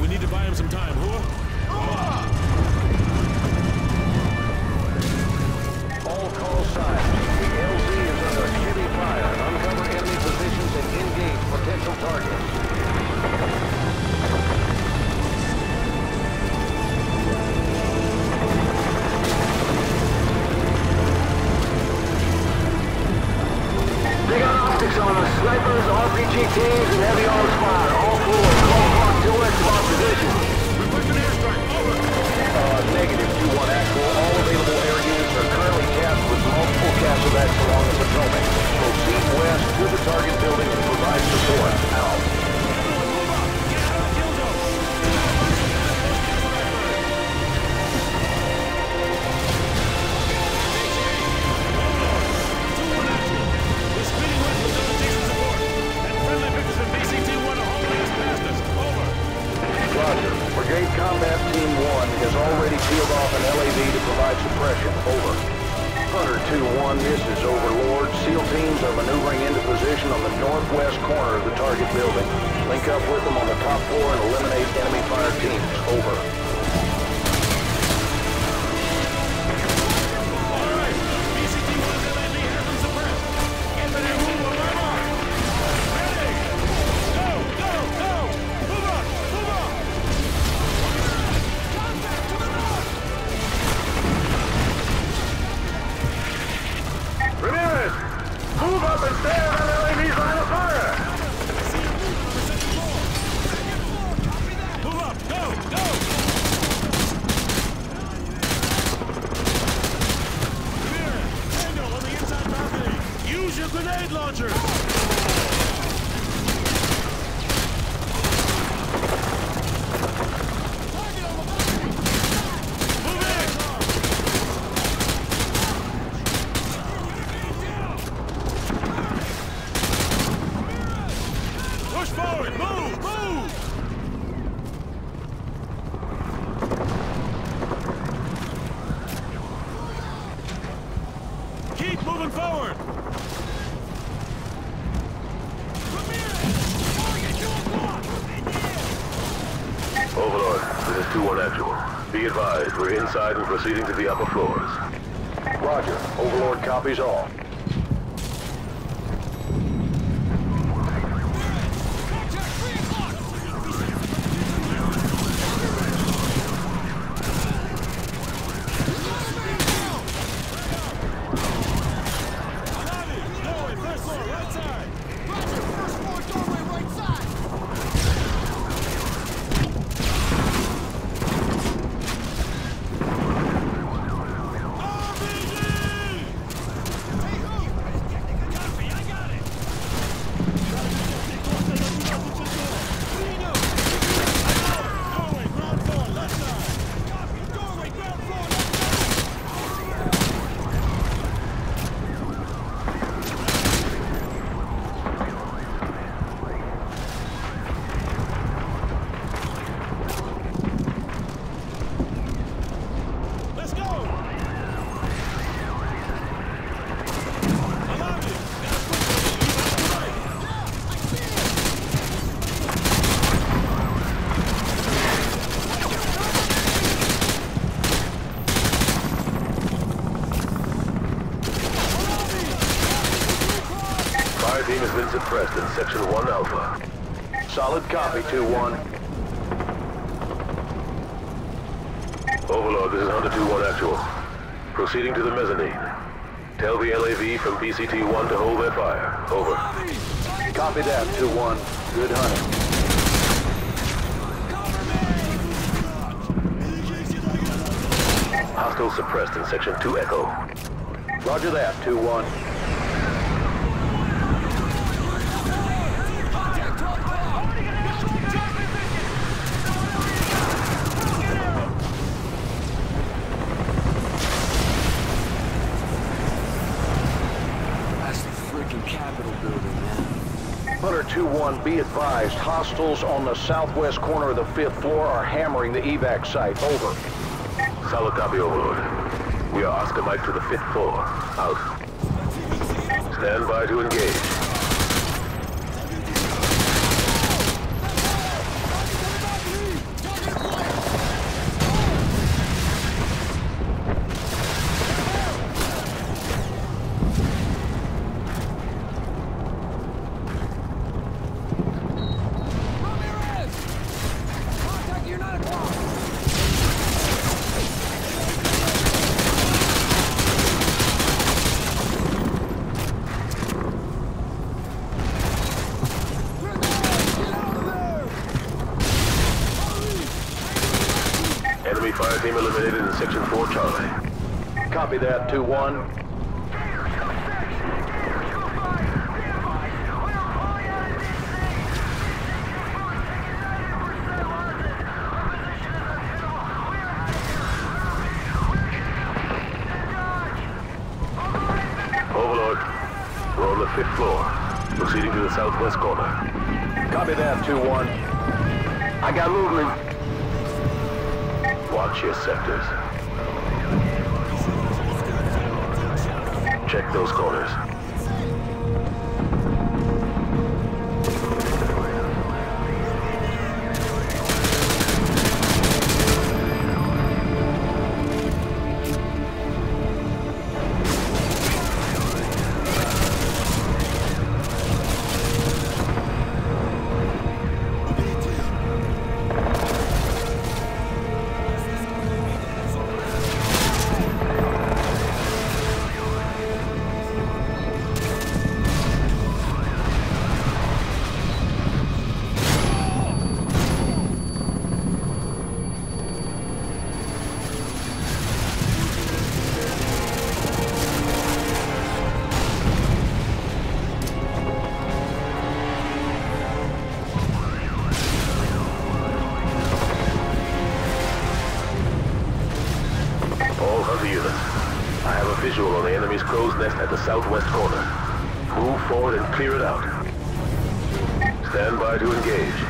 We need to buy him some time. All call signs. The LZ is under heavy fire. Uncover enemy positions and engage potential targets. They got optics on us. Snipers, RPG teams, and heavy arms fire. All floors. Call block 2X of our position. Requesting airstrike. Over. Negative 2-1 actual. All available air units are currently tasked with multiple Castlevats along the Potomac. Proceed west to the target building to provide support. Out. Roger. Brigade Combat Team 1 has already peeled off an LAV to provide suppression. Over. Hunter 2-1, this is Overlord. SEAL teams are maneuvering into position on the northwest corner of the target building. Link up with them on the top floor and eliminate enemy fire teams. Over. Move up and stay on LAV's line of fire! Move up! Go! Go! Daniel, on the inside balcony! Use your grenade launcher! Push forward! Move! Move! Keep moving forward! Overlord, this is 2-1 actual. Be advised, we're inside and proceeding to the upper floors. Roger. Overlord copies all. Fire team has been suppressed in Section 1 Alpha. Solid copy, 2-1. Overlord, this is Hunter 2-1 actual. Proceeding to the mezzanine. Tell the LAV from BCT-1 to hold their fire. Over. Copy that, 2-1. Good hunting. Hostile suppressed in Section 2 Echo. Roger that, 2-1. Hunter 2-1, be advised, hostiles on the southwest corner of the 5th floor are hammering the evac site. Over. Solid copy, Overlord. We are Oscar Mike to the 5th floor. Out. Stand by to engage. Enemy fire team eliminated in Section 4 Charlie. Copy that, 2-1. Overlord, we're on the 5th floor, proceeding to the southwest corner. Copy that, 2-1. I got movement. Watch your sectors. Check those corners. I have a visual on the enemy's crow's nest at the southwest corner. Move forward and clear it out. Stand by to engage.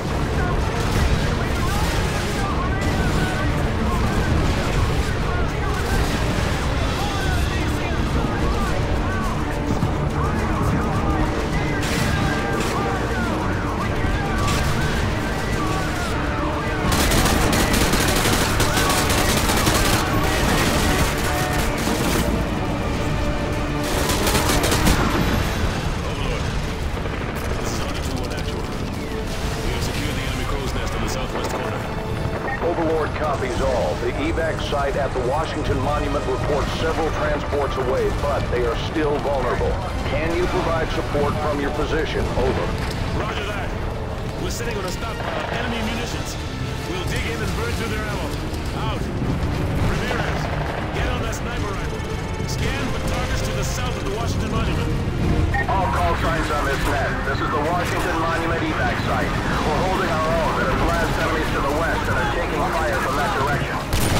Overlord copies all. The evac site at the Washington Monument reports several transports away, but they are still vulnerable. Can you provide support from your position? Over. Roger that. We're sitting on a stockpile of enemy munitions. We'll dig in and burn through their ammo. Out. Ramirez, get on that sniper rifle. Scan for targets to the south of the Washington Monument. All call signs on this net. This is the Washington Monument evac site. We're holding our own, but have blast enemies to the west and are taking fire from that direction.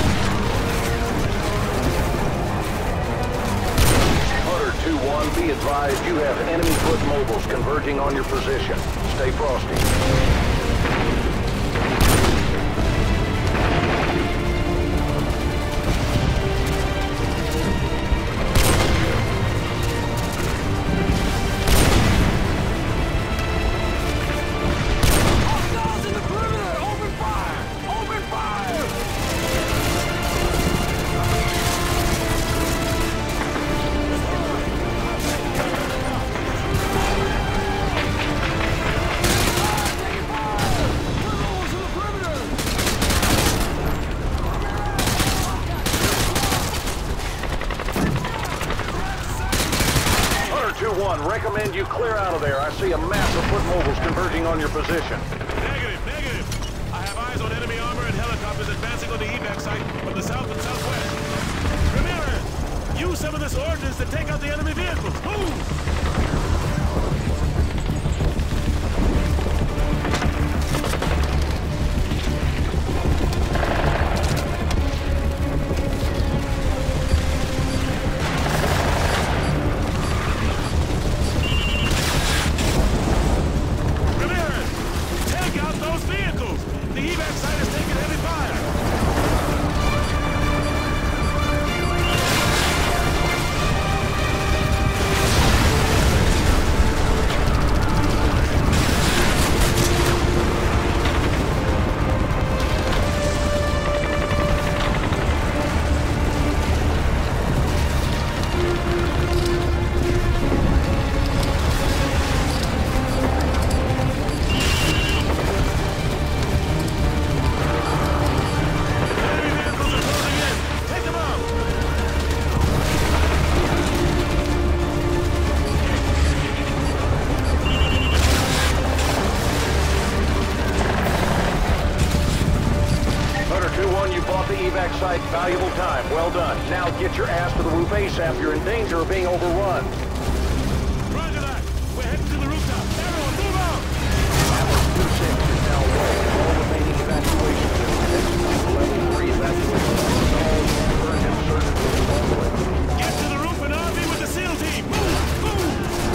Hunter 2-1, be advised you have enemy foot mobiles converging on your position. Stay frosty. Recommend you clear out of there. I see a mass of foot mobiles converging on your position. Negative. I have eyes on enemy armor and helicopters advancing on the evac site from the south and southwest. Ramirez, use some of this ordnance to take out the enemy vehicles. Move! 2-1, you bought the evac site. Valuable time. Well done. Now get your ass to the roof ASAP. You're in danger of being overrun. Roger that. We're heading to the rooftop. Everyone, move out! Atlas 2-6 is now low. All remaining evacuation units. Level 3 evacuation. All current insurgents only. Get to the roof and I'll be with the SEAL team. Move! Move!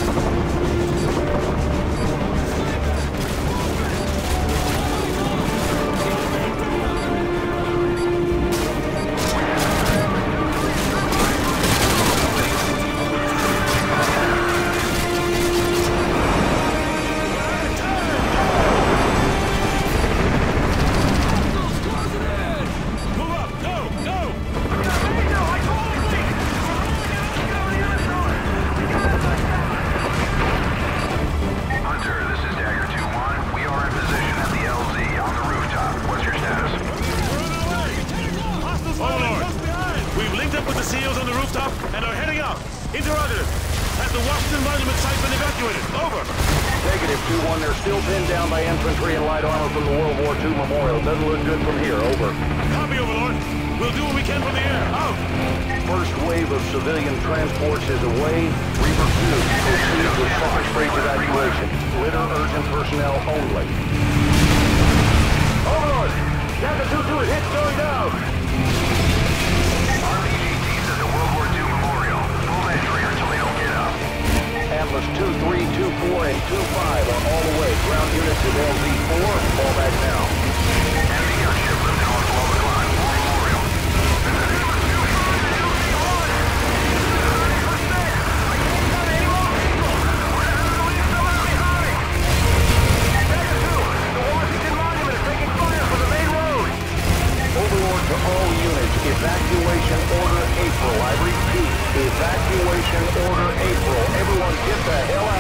Interrogative. Has the Washington Monument site been evacuated? Over. Negative, 2-1. They're still pinned down by infantry and light armor from the World War II memorial. Doesn't look good from here. Over. Copy, Overlord. We'll do what we can from the air. Out. First wave of civilian transports is away. Reaper 2 proceeds with fast-rate evacuation. Litter urgent personnel only. Overlord! Delta 2-2 is hit, going down. RPGT's at the World War II memorial. Full entry until they don't get up. Atlas 2-3, 2-4, and 2-5 are all the way. Ground units at LZ-4. Fall back now. Enemy gunship lift now at 12 o'clock. Memorial. Overlord to all units. Evacuation order April. I repeat, evacuation order April. Everyone get the hell out.